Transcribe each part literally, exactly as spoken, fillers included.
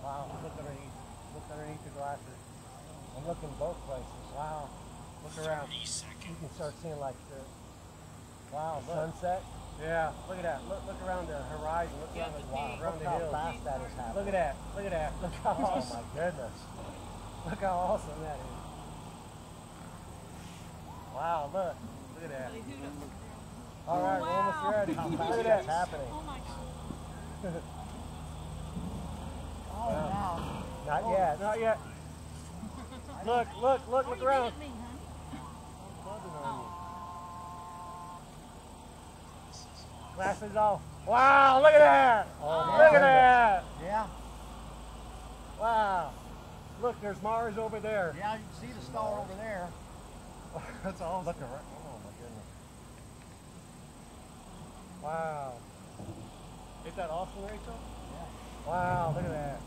Wow, look underneath. Look underneath the glasses. I'm looking both places. Wow. Look around. You can start seeing like the wow, look. Sunset. Yeah, look at that. Look, look around the horizon. Look around the, wow. around look the how hills. fast that is happening. Look at that. Look at that. Look how awesome. Oh my goodness. Look how awesome that is. Wow, look. Look at that. All right, wow. we're almost ready. How look fast at that's that. happening. Oh my God. Oh, wow. Not Oh. yet. Not yet. Look, look, look, look around. Me, huh? Glasses off. Wow, look at that. Oh, look yeah. at that. Yeah. Wow. Look, there's Mars over there. Yeah, you can see the star over there. That's awesome. Look around. Oh my goodness. Wow. Isn't that awesome, Rachel? Yeah. Wow, look at that.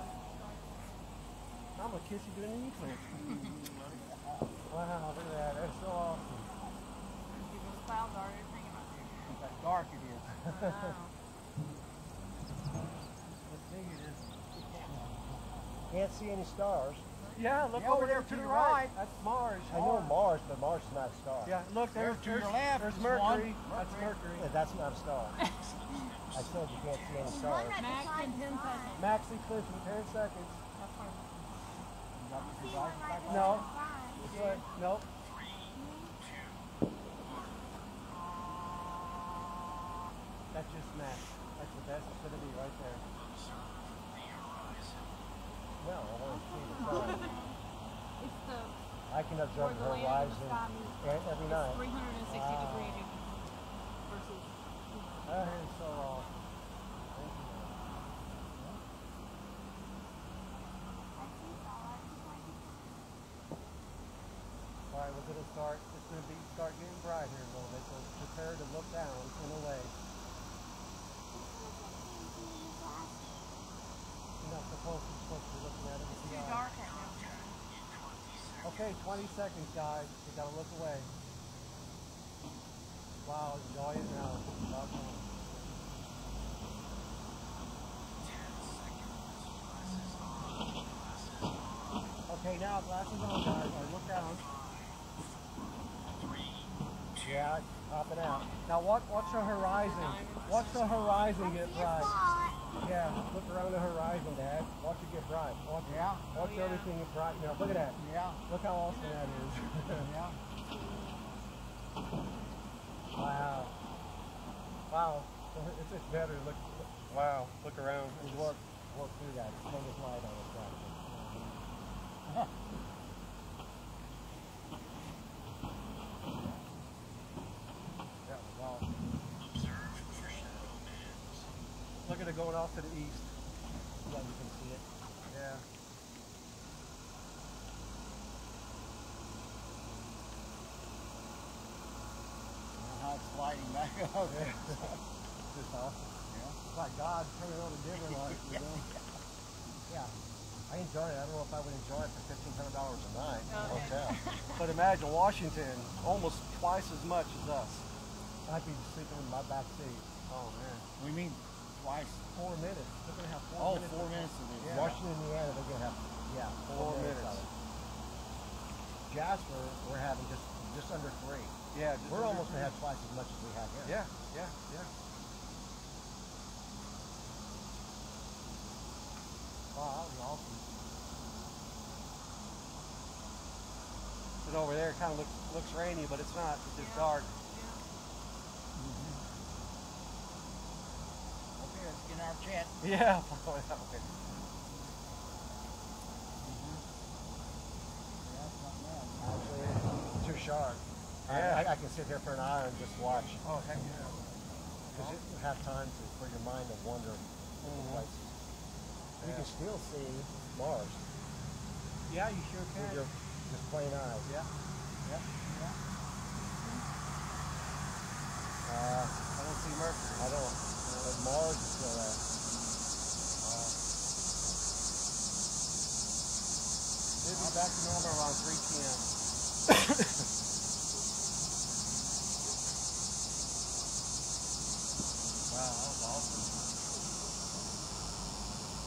I'm gonna kiss you doing the eclipse. Wow, look at that. That's so awesome. Those clouds are everything about there. Look how dark it is. Wow. Let's see, it is. Can't see any stars. Yeah, look Yeah, over there to the right. That's Mars. I know Mars, but Mars is not a star. Yeah, look, there's, There's to there's, your left, there's is Mercury. one. That's Mercury. Yeah, that's not a star. I said you can't see any stars. Max in ten seconds. Max eclipse in ten seconds. That's fine. You got the device back on? No. It's like, nope. That's just Max. That's the best it's going to be right there. No, I want to see the stars. It's the I can where observe the the land and the horizon sky meet. e- every night. It's three hundred sixty Wow. degree versus. That is so awesome. Thank you. All right, we're going to start. It's going to be start getting bright here a little bit. So prepare to look down in a way. You're not supposed to, supposed to be looking at it with It's the too eye. dark right now. Okay, twenty seconds, guys. You got to look away. Wow, enjoy it now. Love it. Okay, now glasses on, guys. All right, look down. Yeah, popping out. Now watch, watch the horizon. Watch the horizon get bright. Yeah, look around the horizon, Dad. Watch it get bright. Watch, Yeah. watch Oh, yeah. everything get bright. Now look at that. Yeah. Look how awesome that is. Yeah. Wow. Wow. It's just better. Look. look wow. Look around. Just work, work through that. Swing his light on it. Right. That was awesome. Look at it going off to the east. Yeah, you can see it. Yeah. And how it's sliding back up. Yeah. It's just awesome. Yeah. It's like God turning on a dimmer light, you know? Yeah. I enjoy it. I don't know if I would enjoy it for fifteen hundred dollars a night in a Okay. hotel. But imagine Washington, almost twice as much as us. I'd be sleeping in my back seat. Oh man. We mean twice. Four minutes. They're gonna have four Oh, minutes. four minutes of it. Yeah. Washington, Indiana, they're going to have, yeah, four, Four minutes, minutes. of it. Jasper, we're having just just under three. Yeah. just We're under almost three. going to have twice as much as we have here. Yeah. Yeah. Yeah. Wow, that was awesome. And over there, it kind of looks looks rainy, but it's not. It's just Yeah. dark. Mm-hmm. Okay, let's get our jet. Yeah. follow that way. Mm-hmm. Yeah, that's not bad. Actually, it's too sharp. Yeah. I, I can sit here for an hour and just watch. Oh heck yeah. Because you have time to, for your mind to wander different Mhm. places. You Yeah. can still see Mars Yeah, you sure with can. your just plain eyes. Yeah. Yeah. Yeah. Uh, I don't see Mercury. I don't. But Mars is still there. Wow. It'll be back to normal around three P M Wow, that was awesome.